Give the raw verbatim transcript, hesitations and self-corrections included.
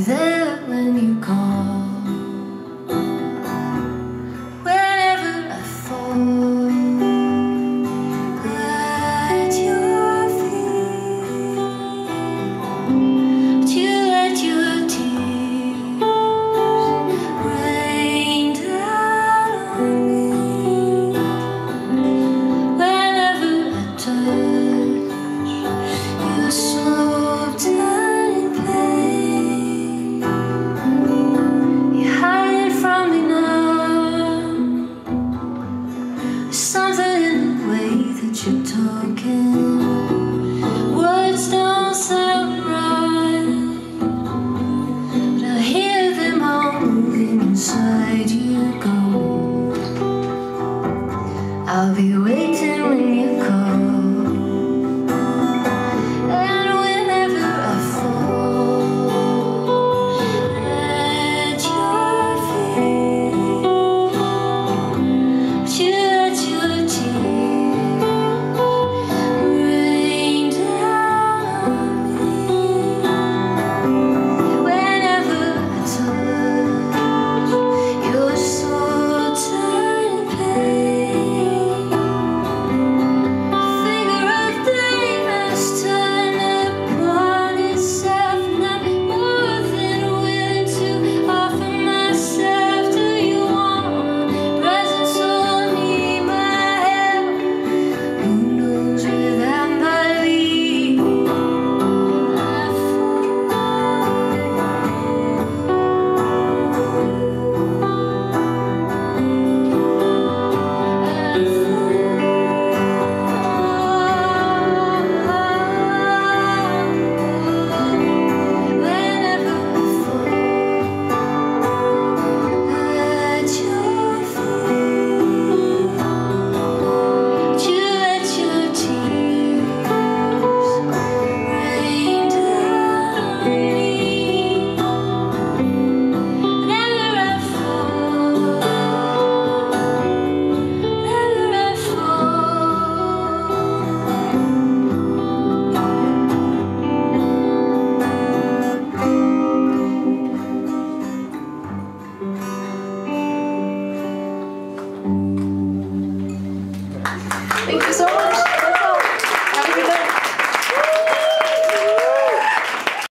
there when you call. Whenever I fall at your feet, but you let your tears rain down on me. Whenever I touch your soft and pain, you hide from me now. There's something in the way that you're talking. Words don't sound right, but I hear them all moving inside you. Go, I'll be waiting.